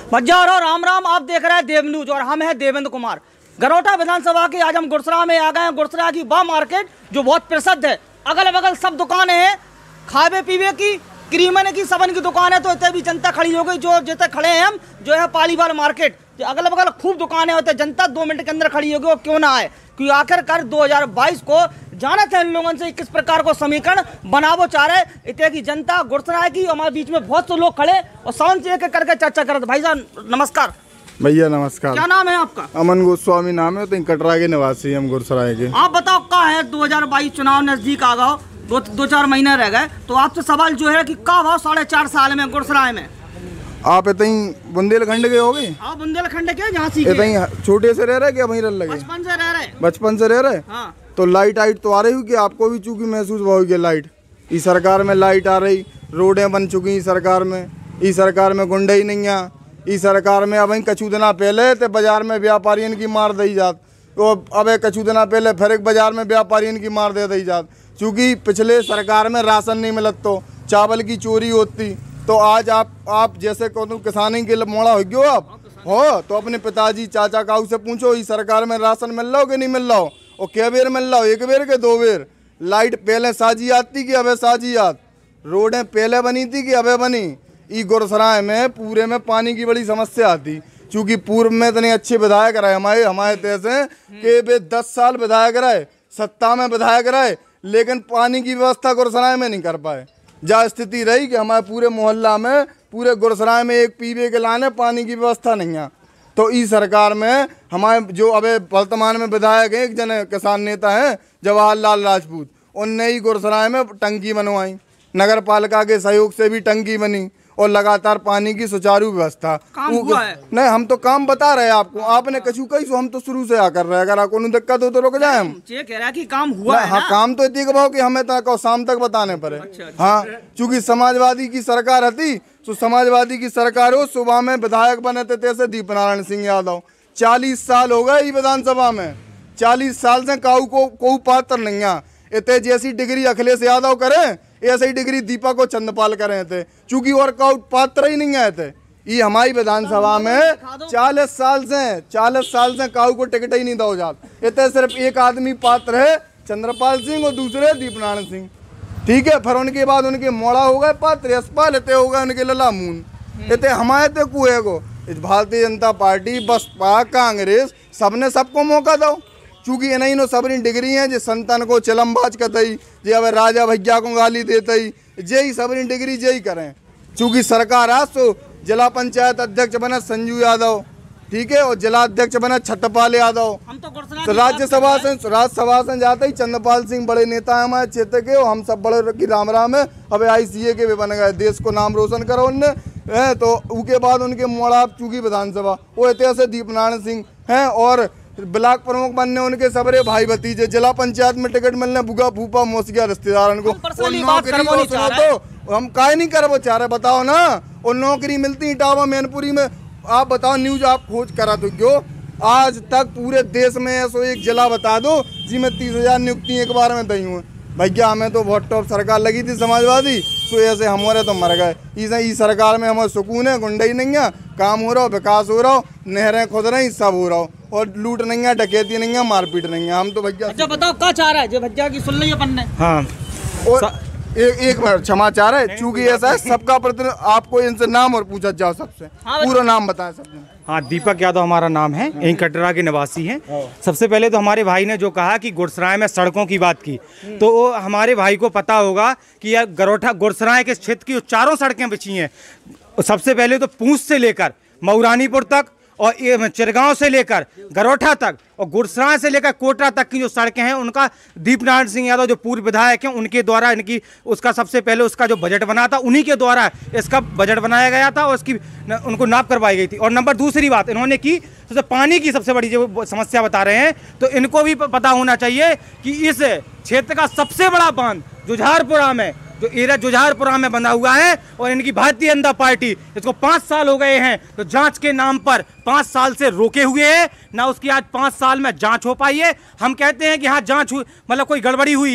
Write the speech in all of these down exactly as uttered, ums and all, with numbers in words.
बज्जारो राम राम। आप देख रहे हैं देव न्यूज और हम हैं देवेंद्र कुमार। गरोठा विधानसभा के आज हम गुरसरा में आ गए हैं। गुरसरा की वह मार्केट जो बहुत प्रसिद्ध है, अगल बगल सब दुकानें हैं, खावे पीवे की, क्रीमन की, सबन की दुकान है। तो इतने भी जनता खड़ी हो गई, जो जितने खड़े हैं हम, जो है पालीवाल मार्केट, जो अगल बगल खूब दुकानें होते हैं। जनता दो मिनट के अंदर खड़ी होगी, वो क्यों ना आए, क्योंकि आखिरकार दो हजार बाईस को जाना था इन लोगों से किस प्रकार को समीकरण बनावो चाह रहे। इतने की जनता गुरसरा की, हमारे बीच में बहुत से लोग खड़े और साउंड से एक एक करके चर्चा करते। भाई साहब नमस्कार। भैया नमस्कार। क्या नाम है आपका? अमन गोस्वामी नाम है, तो कटरा के निवासी हम गुरसराय के। आप बताओ क्या है, दो हजार बाईस चुनाव नजदीक आ गए, दो दो चार महीने रह गए, तो आपसे सवाल जो है कि क्या भाव साढ़े चार साल में गुरसराय में आप इतनी बुंदेलखंड के हो गए? आप बुंदेलखंड के जहाँ सीखे? इतनी छोटे से रह रहे क्या वहीं रह लगे? बचपन से रह रहे। बचपन से रह रहे। हाँ। तो लाइट आइट तो आ रही होगी आपको भी, चूंकि महसूस होगी लाइट। इस सरकार में लाइट आ रही, रोडें बन चुकी इस सरकार में। इस सरकार में गुंडे ही नहीं है। इस सरकार में अब कछु दिना पहले तो बाजार में व्यापारियों की मार दी जात, तो अब कछु दिना पहले फिर एक बाजार में व्यापारियों की मार दे दी जात। चूँकि पिछले सरकार में राशन नहीं मिलत तो चावल की चोरी होती, तो आज आप आप जैसे कहूँ किसानी के लिए मोड़ा हो गयो आप हो, तो अपने पिताजी चाचा काऊ से पूछो इस सरकार में राशन मिल रहा हो कि नहीं मिल रहा हो, और क्या बेर मिल रहा हो, एक बेर के दो बेर। लाइट पहले साजी आती कि अबे साजी आत, रोडें पहले बनी थी कि अबे बनी। ई गुरसराय में पूरे में पानी की बड़ी समस्या आती, चूँकि पूर्व में इतने अच्छे विधायक रहे हमारे हमारे तैसे कि वे दस साल विधायक रहे, सत्ता में विधायक रहे, लेकिन पानी की व्यवस्था गुरसराय में नहीं कर पाए। जहाँ स्थिति रही कि हमारे पूरे मोहल्ला में, पूरे गुरसराय में एक पीवे के लाने पानी की व्यवस्था नहीं है। तो इस सरकार में हमारे जो अबे वर्तमान में विधायक हैं, एक जन किसान नेता हैं जवाहरलाल राजपूत, उनने ही गुरसराय में टंकी बनवाई, नगर पालिका के सहयोग से भी टंकी बनी और लगातार पानी की सुचारू व्यवस्था। काम हुआ है? नहीं, हम तो काम बता रहे हैं आपको, आपने कछु कही सो हम तो शुरू से आ कर रहे हैं। अगर आपको दिक्कत हो तो रुक जाए हम। ये कह रहा है कि काम हुआ है हाँ, ना? काम तो इतनी कहो कि हमें तक शाम तक बताने पड़े। अच्छा, अच्छा। हाँ, चूंकि समाजवादी की सरकार हती, तो समाजवादी की सरकार हो, सुबह में विधायक बने थे तैसे दीप नारायण सिंह यादव। चालीस साल हो गए विधानसभा में, चालीस साल से काऊ को कोई पात्र नहीं है। इतने जैसी डिग्री अखिलेश यादव करे, ऐसे ही डिग्री दीपक को चंद्रपाल करे थे, चूंकि और काऊ पात्र ही नहीं आए थे। ये हमारी विधानसभा में चालीस साल से चालीस साल से काऊ को टिकट ही नहीं दो जात। इतने सिर्फ एक आदमी पात्र है, चंद्रपाल सिंह, और दूसरे दीप नारायण सिंह। ठीक है, फिर उनके बाद उनके मोड़ा हो गए पात्र, यशपाल, इतने हो गए उनके लला मून, इतने हमारे ते कुए को। भारतीय जनता पार्टी, बसपा, कांग्रेस, सबने सबको मौका दो, चूँकि इन्हीं नो सबरी डिग्री हैं। जो संतन को चिलमबाज कतई, जे अब राजा भैया को गाली देतई, जे ही सबरी डिग्री जे ही करें। चूँकि सरकार आज तो जिला पंचायत अध्यक्ष बना संजू यादव, ठीक है, और जिला अध्यक्ष बना छत्रपाल यादव। हम तो तो राज्यसभा से राज्यसभा से जाते ही चंद्रपाल सिंह बड़े नेता है हमारे क्षेत्र के, और हम सब बड़े की राम राम है। अब आई सी ए के भी बन गए, देश को नाम रोशन करो उनने। तो उसके बाद उनके मोड़ा चूँकि विधानसभा वो इतिहास दीप नारायण सिंह हैं, और ब्लॉक प्रमुख बनने उनके सबरे भाई भतीजे। जिला पंचायत में टिकट मिलने बुगा फूफा मोसिया रिश्तेदार को। नौकरी तो हम काय नहीं कर वो चाह रहे, बताओ ना। और नौकरी मिलती इटावा मैनपुरी में, आप बताओ, न्यूज आप खोज करा तो क्यों आज तक पूरे देश में ऐसा एक जिला बता दो जिसमें तीस हजार नियुक्ति एक बार में दी हुई। भैया हमें तो बहुत टॉप सरकार लगी थी समाजवादी, तो ऐसे हमारे तो मर गए। इस सरकार में हमारे सुकून है, गुंडे ही नहीं है, काम हो रहा हो, विकास हो रहा हो, नहरें खुद रही, सब हो रहा हो, और लूट नहीं है, डकैती नहीं है, मारपीट नहीं है। हम तो भैया अच्छा बताओ क्या चाह रहा है, जो भैया की सुन ली अपन ने। हाँ, और एक एक मिनट क्षमा चाह रहे, चूंकि ऐसा है सबका प्रतिनिधि, आपको इनसे नाम और पूछा जाओ सबसे। हाँ, पूरा नाम बताएं सबने। हाँ, दीपक यादव हमारा नाम है, यहीं कटरा के निवासी हैं। सबसे पहले तो हमारे भाई ने जो कहा कि गुरसराय में सड़कों की बात की, तो वो हमारे भाई को पता होगा कि यह गरोठा गुरसराय के क्षेत्र की चारों सड़कें बिछी हैं। सबसे पहले तो पूंछ से लेकर मऊरानीपुर तक, और ये चिरगांव से लेकर गरोठा तक, और गुरसराय से लेकर कोटरा तक की जो सड़कें हैं, उनका दीप नारायण सिंह यादव जो पूर्व विधायक हैं उनके द्वारा इनकी उसका सबसे पहले उसका जो बजट बना था, उन्हीं के द्वारा इसका बजट बनाया गया था और उसकी न, उनको नाप करवाई गई थी। और नंबर दूसरी बात इन्होंने की, सबसे पानी की सबसे बड़ी जो समस्या बता रहे हैं, तो इनको भी पता होना चाहिए कि इस क्षेत्र का सबसे बड़ा बांध जुझारपुरा में, जो एरिया जुझारपुरा में बंधा हुआ है, और इनकी भारतीय जनता पार्टी इसको पाँच साल हो गए हैं तो जांच के नाम पर पाँच साल से रोके हुए हैं, ना उसकी आज पाँच साल में जांच हो पाई है। हम कहते हैं कि हाँ जांच हुई, मतलब कोई गड़बड़ी हुई है,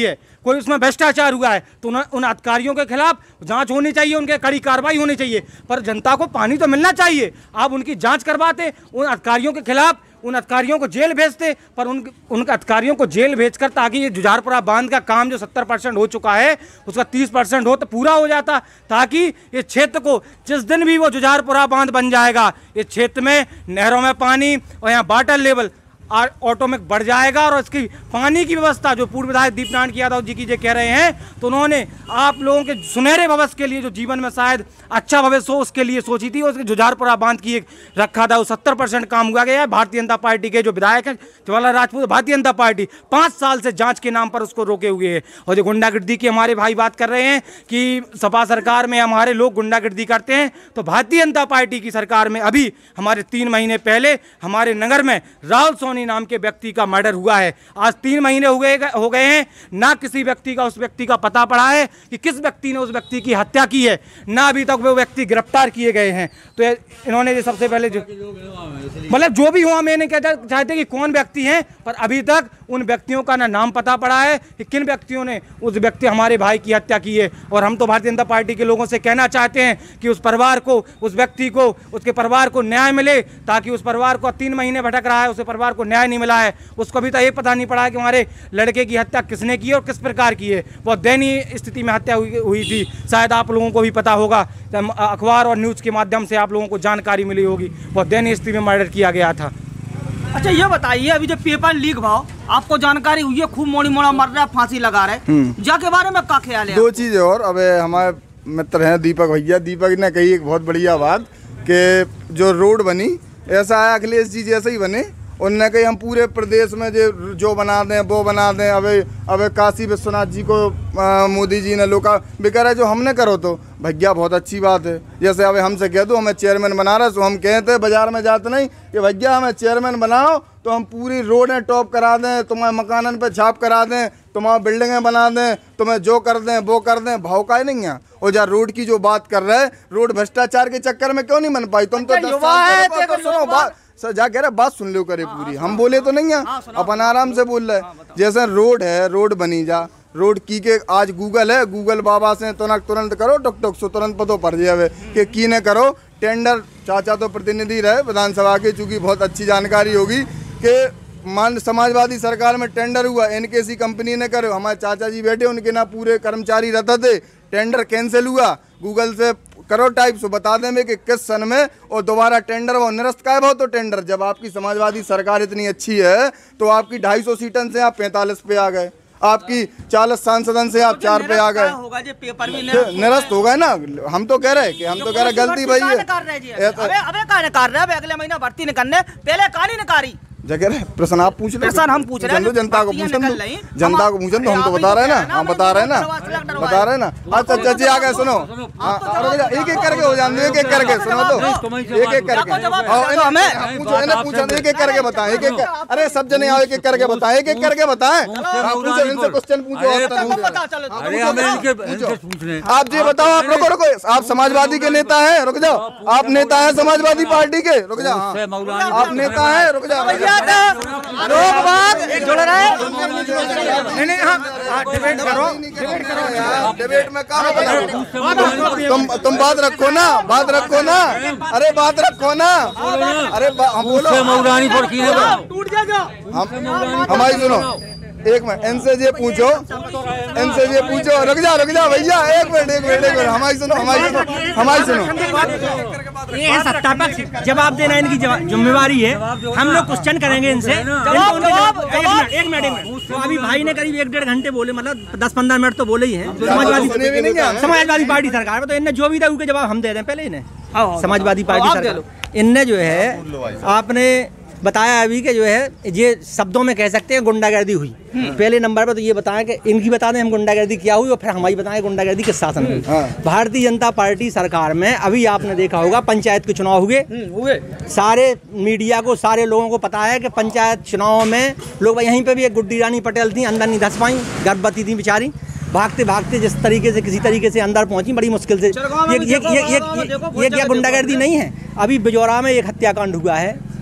कोई उसमें भ्रष्टाचार हुआ है तो उन, उन अधिकारियों के खिलाफ जांच होनी चाहिए, उनके कड़ी कार्रवाई होनी चाहिए। पर जनता को पानी तो मिलना चाहिए। आप उनकी जांच करवाते, उन अधिकारियों के खिलाफ उन अधिकारियों को जेल भेजते, पर उन उन अधिकारियों को जेल भेजकर ताकि ये जुझारपुरा बांध का काम जो सत्तर परसेंट हो चुका है उसका तीस परसेंट हो तो पूरा हो जाता, ताकि ये क्षेत्र को जिस दिन भी वो जुझारपुरा बांध बन जाएगा इस क्षेत्र में नहरों में पानी और यहाँ वाटर लेवल ऑटोमेटिक बढ़ जाएगा। और इसकी पानी की व्यवस्था जो पूर्व विधायक दीपनारायण यादव जी की जो कह रहे हैं, तो उन्होंने आप लोगों के सुनहरे भविष्य के लिए जो जीवन में शायद अच्छा भविष्य हो उसके लिए सोची थी। उसके जुझारपुरा बांध की एक रखा था, वो सत्तर परसेंट काम हुआ गया है। भारतीय जनता पार्टी के जो विधायक हैं जवाहरलाल राजपूत, भारतीय जनता पार्टी पाँच साल से जाँच के नाम पर उसको रोके हुए है। और जो गुंडागर्दी की हमारे भाई बात कर रहे हैं कि सपा सरकार में हमारे लोग गुंडागर्दी करते हैं, तो भारतीय जनता पार्टी की सरकार में अभी हमारे तीन महीने पहले हमारे नगर में राहुल सोनी नाम के व्यक्ति का मर्डर हुआ है। आज तीन महीने हो गए हो गए हैं, ना किसी व्यक्ति का उस व्यक्ति का पता पड़ा है कि किस व्यक्ति ने उस व्यक्ति की हत्या की है, ना अभी तक वो व्यक्ति गिरफ्तार किए गए हैं। तो इन्होंने सबसे पहले जो मतलब जो भी हुआ, मैं नहीं कहता चाहते कि कौन व्यक्ति हैं, पर अभी तक उन व्यक्तियों का ना नाम पता पड़ा है कि किन व्यक्तियों ने उस व्यक्ति हमारे भाई की हत्या की है। और हम तो भारतीय जनता पार्टी के लोगों से कहना चाहते हैं कि उस परिवार को, उस व्यक्ति को, उसके परिवार को न्याय मिले, ताकि उस परिवार को तीन महीने भटक रहा है, उस परिवार को न्याय नहीं मिला है, उसको अभी तक ये पता नहीं पड़ा कि हमारे लड़के की हत्या किसने की है और किस प्रकार की है। बहुत दयनीय स्थिति में हत्या हुई, हुई थी। शायद आप लोगों को भी पता होगा, अखबार और न्यूज़ के माध्यम से आप लोगों को जानकारी मिली होगी। बहुत दयनीय स्थिति में मर्डर किया गया था। अच्छा ये बताइए, अभी जो पेपर लीक भाव आपको जानकारी हुई है, खूब मोड़ी मोड़ा मर रहा है, फांसी लगा रहे, जाके बारे में क्या ख्याल है? दो चीज़ और, अब हमारे मित्र हैं दीपक भैया, दीपक ने कही एक बहुत बढ़िया बात कि जो रोड बनी ऐसा है अखिलेश जी जैसे ही बने। उनने कही हम पूरे प्रदेश में जो जो बना दें वो बना दें। अब अब काशी विश्वनाथ जी को आ, मोदी जी ने लोका बेकार है जो हमने करो, तो भैया बहुत अच्छी बात है। जैसे अब हमसे कह दो हमें चेयरमैन बना रहे, तो हम कहते बाजार में जाते नहीं कि भैया हमें चेयरमैन बनाओ, तो हम पूरी रोडें टॉप करा दें, तुम्हें मकानन पे छाप करा दें, तुम्हारा बिल्डिंगें बना दें, तुम्हें जो कर दें वो कर दें। भाव का ही नहीं है। और जहाँ रोड की जो बात कर रहे हैं, रोड भ्रष्टाचार के चक्कर में क्यों नहीं बन पाई? तुम तो सुनो बात सर, जा कह रहे बात सुन लो करे पूरी, हम बोले तो नहीं है, अपन आराम से बोल रहे। जैसे रोड है, रोड बनी जा, रोड की के आज गूगल है, गूगल बाबा से तुरंत तुरंत करो टक टक सो तुरंत पतो पड़ जाए कि की ने करो टेंडर। चाचा तो प्रतिनिधि रहे विधानसभा के, चूँकि बहुत अच्छी जानकारी होगी कि मान समाजवादी सरकार में टेंडर हुआ, एनकेसी कंपनी ने करे, हमारे चाचा जी बैठे, उनके ना पूरे कर्मचारी रहते थे, टेंडर कैंसिल हुआ। गूगल से करो टाइप सो बता देंगे कि किस सन में और दोबारा टेंडर वो निरस्त का है। बहुत तो टेंडर जब आपकी समाजवादी सरकार इतनी अच्छी है तो आपकी ढाई सौ सीटन से आप पैंतालीस पे आ गए, आपकी चालीस सांसदन से आप चार पे आ गए, निरस्त हो गए ना। हम तो कह रहे हैं कि हम तो कह रहे गलती भाई है। अगले महीना भर्ती निकलने पहले कहानी निकारी जगह प्रश्न आप पूछ रहे हैं, हम पूछ रहे हैं, जनता को पूछन दो, जनता को पूछन दो, हम तो बता रहे हैं ना, हम बता रहे हैं ना, बता रहे हैं ना। अच्छा अच्छा जी आ गए, सुनो एक एक करके हो जाने, एक एक करके सुनो तो, एक एक करके पूछो, इन्हें पूछो, एक एक करके बताएं, एक एक, अरे सब जने आओ, एक एक करके बताएं, एक एक करके बताएं, पूछो इनसे क्वेश्चन पूछो। आप जी बताओ, आप रुको रुको, आप समाजवादी के नेता हैं, रुक जाओ, आप नेता हैं समाजवादी पार्टी के, रुक जाओ, आप नेता हैं, रुक जाओ, लोग बात जुड़ रहे हैं। नहीं नहीं हाँ डिबेट करो, डिबेट करो यार, डिबेट में काम तुम तुम बात रखो ना, बात रखो ना, अरे बात रखो ना, अरे हम बोलो टूट जाएगा। हम हमारी सुनो एक मिनट, इनसे ये पूछो, इनसे ये पूछो, रुक जा रुक जा भैया, एक मिनट एक मिनट एक मिनट, हमारी सुनो हमारी सुनो हमारी सुनो ये है सत्ता पक्ष, जवाब देना इनकी जिम्मेवारी है। हम लोग क्वेश्चन करेंगे इनसे। एक मिनट एक मिनट तो अभी भाई ने करीब एक डेढ़ घंटे बोले, मतलब दस पंद्रह मिनट तो बोले ही हैं। समाजवादी समाजवादी पार्टी सरकार में तो इनने जो भी था उनके जवाब हम दे दें। पहले इन्हें समाजवादी पार्टी सरकार इनने जो है आपने बताया अभी के जो है ये शब्दों में कह सकते हैं गुंडागर्दी हुई। पहले नंबर पर तो ये बताएं कि इनकी बता दें हम गुंडागर्दी क्या हुई और फिर हमारी बताएं गुंडागर्दी किस शासन में हुई। भारतीय जनता पार्टी सरकार में अभी आपने देखा होगा पंचायत के चुनाव हुए हुए सारे मीडिया को, सारे लोगों को पता है कि पंचायत चुनाव में लोग, यहीं पर भी एक गुड्डी रानी पटेल थी, अंदर नहीं धस पाई, गर्भवती थी बेचारी, भागते भागते जिस तरीके से किसी तरीके से अंदर पहुंची, बड़ी मुश्किल से। ये ये ये ये ये क्या गुंडागर्दी नहीं है? अभी बिजौरा में एक हत्याकांड हुआ है,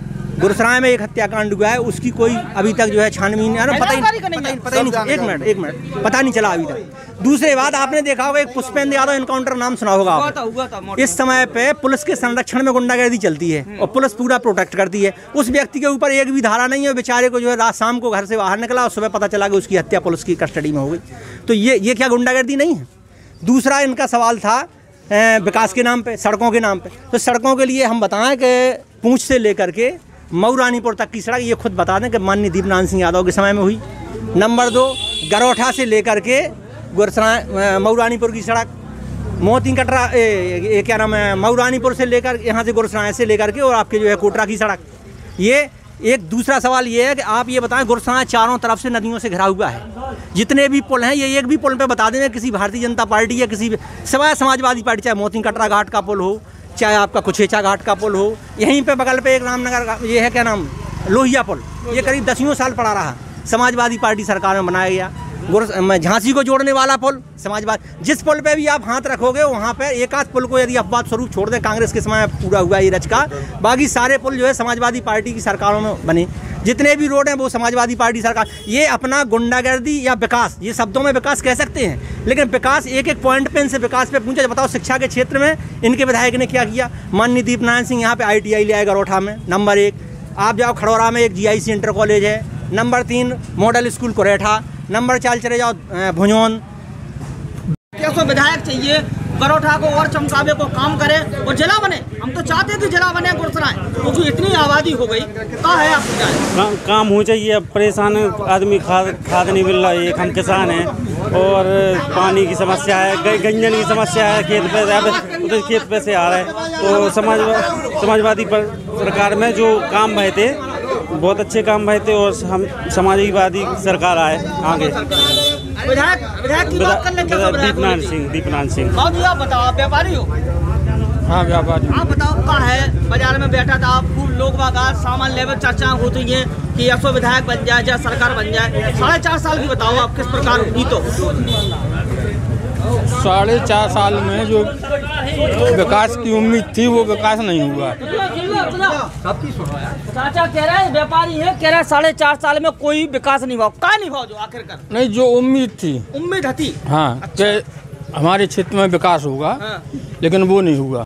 गुरसराय में एक हत्याकांड हुआ है, उसकी कोई अभी तक जो है छानबीन पता ही पता ही पता ही नहीं, एक मिनट एक मिनट पता नहीं चला अभी तक। दूसरी बात, आपने देखा होगा एक पुष्पेंद्र यादव इनकाउंटर नाम सुना होगा आप। इस समय पे पुलिस के संरक्षण में गुंडागर्दी चलती है और पुलिस पूरा प्रोटेक्ट करती है। उस व्यक्ति के ऊपर एक भी धारा नहीं है, बेचारे को जो है रात शाम को घर से बाहर निकला और सुबह पता चला कि उसकी हत्या पुलिस की कस्टडी में हो गई। तो ये ये क्या गुंडागर्दी नहीं है? दूसरा इनका सवाल था विकास के नाम पे, सड़कों के नाम पे। तो सड़कों के लिए हम बताएं कि पूंछ से लेकर के मऊ रानीपुर तक की सड़क ये खुद बता दें कि माननीय दीपनारायण सिंह यादव के समय में हुई। नंबर दो, गरोठा से लेकर के गुरसराय मऊ रानीपुर की सड़क, मोती कटरा ये क्या नाम है, मऊ रानीपुर से लेकर यहाँ से गुरसराय से लेकर के और आपके जो है कोटरा की सड़क। ये एक दूसरा सवाल ये है कि आप ये बताएं, गुरसराय चारों तरफ से नदियों से घिरा हुआ है। जितने भी पुल हैं, ये एक भी पुल पे बता दें किसी भारतीय जनता पार्टी या किसी सिवाय समाजवादी पार्टी, चाहे मोती कटरा घाट का पुल हो, चाहे आपका कुछेचा घाट का पुल हो, यहीं पे बगल पे एक रामनगर का ये है क्या नाम, लोहिया पुल, ये करीब दसियों साल पड़ा रहा, समाजवादी पार्टी सरकार में बनाया गया। झांसी को जोड़ने वाला पुल समाजवादी, जिस पुल पे भी आप हाथ रखोगे वहाँ पे एक आध पुल को यदि अपवाद स्वरूप छोड़ दें, कांग्रेस के समय पूरा हुआ ये रच का, बाकी सारे पुल जो है समाजवादी पार्टी की सरकारों में बने। जितने भी रोड हैं वो समाजवादी पार्टी सरकार। ये अपना गुंडागर्दी या विकास, ये शब्दों में विकास कह सकते हैं, लेकिन विकास एक एक पॉइंट पे इनसे विकास पे पूछा, बताओ शिक्षा के क्षेत्र में इनके विधायक ने क्या किया? माननीय दीपनारायण सिंह यहाँ पे आई टी आई ले आए गरोठा में, नंबर एक। आप जाओ खड़ौरा में एक G I C inter college है, नंबर तीन मॉडल स्कूल कोरेठा, नंबर चार चले जाओ भुजोन। कैसे विधायक चाहिए गरोठा को और चमकावे को काम करे और जिला बने। हम तो चाहते थे जिला बने गुरसराय, क्योंकि इतनी आबादी हो गई। कहाँ है आपको क्या काम, काम हो चाहिए। अब परेशान आदमी, खाद खाद नहीं मिल रहा है, एक हम किसान हैं और पानी की समस्या है, गंजन की समस्या है, खेत पे उधर खेत पे से आ रहा है। तो समाज समाजवादी पर सरकार में जो काम भए थे बहुत अच्छे काम भए थे और हम समाजवादी सरकार आए आगे। विधायक विधायक की बात कर ले, दीपनारायण सिंह दीपनारायण सिंह बाबू जी आप बताओ, आप व्यापारी हो? हाँ व्यापारी। आप बताओ कहाँ है? बाजार में बैठा था, खूब लोग बागात सामान लेवल चर्चा होती है कि असो विधायक बन जाए या सरकार बन जाए। साढ़े चार साल की बताओ आप किस प्रकार हुई? तो साढ़े चार साल में जो विकास की उम्मीद थी वो विकास नहीं हुआ। चाचा कह रहे हैं, व्यापारी है, कह रहे हैं साढ़े चार साल में कोई विकास नहीं हुआ। क्या नहीं हुआ जो आखिरकार? नहीं, जो उम्मीद थी, उम्मीद थी हाँ, अच्छा। कि हमारे क्षेत्र में विकास होगा, हाँ। लेकिन वो नहीं हुआ।